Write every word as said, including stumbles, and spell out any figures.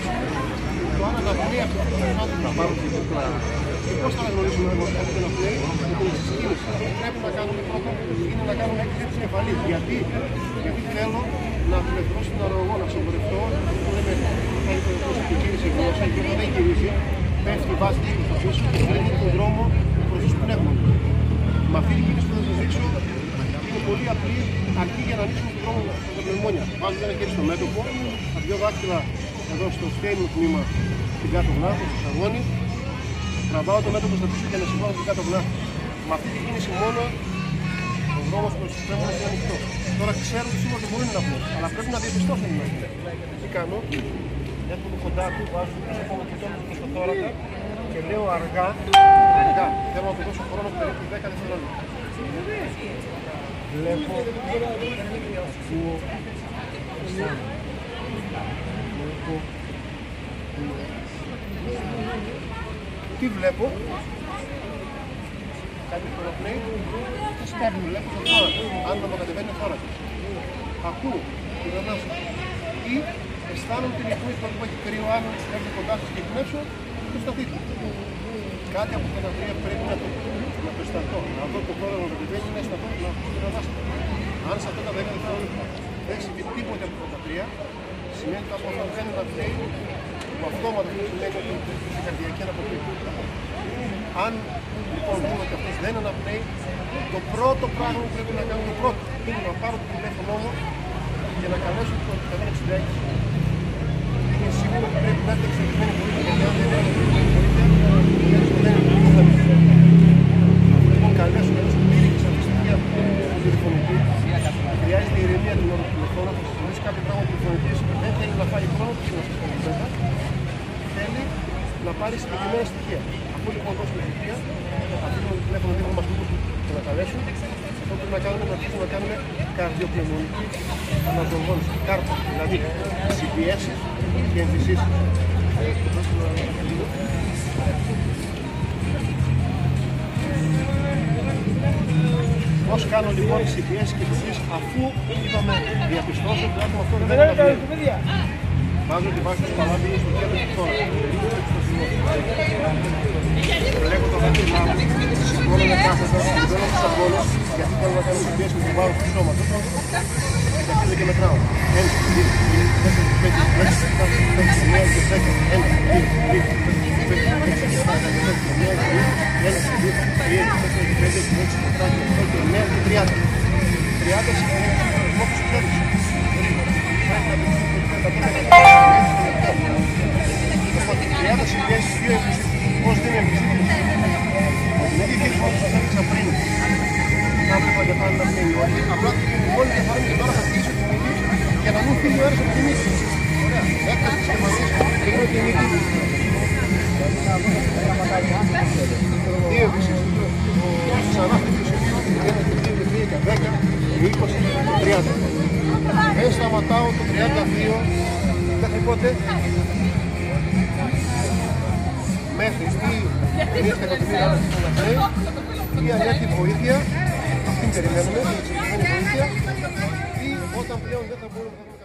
Το άλλο να πνέει αυτό το άνθρωπο να πάρουν την κούκλα. Και πώς θα αναγνωρίσουμε ότι αυτό να πνέει με την εξυσκήνηση. Πρέπει να κάνουμε πρώτο είναι να κάνουμε έκθεση της κεφαλής. Γιατί, γιατί θέλω να απελευθερώσω τον αρρωγό, να σοβαρευτώ, που δεν με κάνει το δικό και κίνηση η γλώσσα και όταν δεν γυρίζει, πέφτει η βάση της προς και κλείνει τον δρόμο προς τους πνεύμονες. Με αυτή την κίνηση που θα σας δείξω είναι πολύ απλή, αρκεί για να ανοίξουμε τον δρόμο στα πνευμόνια. Βάζω ένα χέρι στο μέτωπο, τα δυο δάχτυλα εδώ στο φταίνιο τμήμα στην κάτω βλάχο, στο σαγόνι. Τραβάω το μέτωπο στα πίσω για να συμβάλλω στην κάτω βλάχο. Με αυτή την κίνηση μόνο ο δρόμος προς τους πνεύμονες είναι ανοιχτός. Τώρα ξέρω ότι σίγουρα δεν μπορεί να πω, αλλά πρέπει να διαπιστώσω την αρχή. Τι κάνω, έχω το κοντά του, βάζω το πίσω από το πίσω στο θώρακα και λέω αργά, αργά, θέλω να του δώσω χρόνο περίπου δέκα δευτερόλεπτα. Βλέπω, ακούω, αισθάνομαι. Βλέπω, τι βλέπω, κάτι χρονοπνέει, το σπέρνω, βλέπω το θώρακα, αν να μου κατεβαίνει ο θώρακας. Ακούω την ανάσα ή αισθάνομαι την ηχμή που έχει κρύο άλλο, έρθει κοντά σας και πνεύσω και σταθείτε. Κάτι από τα τρία πρέπει να το, να το αισθανθώ, να δω το θώρακα να κατεβαίνει, να αισθανθώ, να ακούσω την ανάσα. Αν σε αυτά τα δέκα δευτερόλεπτα δεν συμβεί τίποτε από τα τρία, σημαίνει ότι αυτό δεν είναι να πνέει, που αυτόματα αυτό σημαίνει ότι η καρδιακή αναποπλή. Αν λοιπόν δούμε ότι αυτός δεν αναπνέει, το πρώτο πράγμα που πρέπει να κάνω, το πρώτο, είναι να πάρω το τηλέφωνο μου και να καλέσω το εκατόν εξήντα έξι. Είναι σίγουρο ότι πρέπει να έρθει εξελιγμένη βοήθεια, γιατί αν δεν έρθει βοήθεια, δεν είναι λοιπόν καλέσω να έρθει πλήρη και σε αυτή τη στιγμή από την τηλεφωνική. Χρειάζεται η ηρεμία του νόμου του τηλεφώνου, θα σας θυμίσει κάποιο πράγμα τηλεφωνικής, δεν θέλει να φάει χρόνο και να σας κάνει πέτα. Θέλει να πάρει συγκεκριμένα στοιχεία. Αφού λοιπόν δώσουμε στοιχεία, αφήνουμε το τηλέφωνο δίπλα μας και να καλέσουν, αυτό που πρέπει να κάνουμε, να αρχίσουμε να κάνουμε καρδιοπνευμονική αναζωογόνηση. Κάρτα, δηλαδή συμπιέσεις και εμφυσίσεις. Πώς κάνω λοιπόν συμπιέσεις και εμφυσίσεις, αφού είπαμε διαπιστώσω ότι άτομο αυτό δεν είναι. Βάζω τη βάση του παλάτι στο κέντρο του θώρακα. Λέγω το δάχτυλά μου, σηκώνω με κάθετα, σηκώνω τους αγώνες, γιατί θέλω να κάνω συμπιέσεις με το βάρος του σώματος. Και αρχίζω και μετράω. Ένα, δύο, τρία, τέσσερα, πέντε, έξι, επτά, εννιά και δέκα. Ένα, δύο, τρία, τέσσερα, πέντε, έξι, επτά, εννιά και δύο. Ένα, δύο, τρία, τέσσερα, πέντε, έξι, επτά, εννιά και τριάντα. τριάντα σημαίνει ότι έχω χέρι. τριάντα συμπιέσεις, δύο εμφυσίσεις. Πώς δεν είναι εμφυσίσεις. Με τι χέρι που σας έδειξα πριν. Να βλέπω για πάνω να φύγει όχι. Απλά όλη τη φορά και τώρα θα στήσω τη μύτη για να μην φύγει ο αέρας από τη μύτη. Ωραία. Έκανα τις σχεμανίες και μόνο τη μύτη. Δύο εμφυσίσεις. Ξανά χτυπήσω. Ένα και δύο και τρία και δέκα και είκοσι και τριάντα. Δεν σταματάω το τριάντα δύο μέχρι πότε. Μέχρι ή ρίχνει εκατομμύρια άλλα που να κλαίει ή αν έρθει βοήθεια, αυτήν περιμένουμε, την εξελιγμένη βοήθεια ή όταν πλέον δεν θα μπορούμε να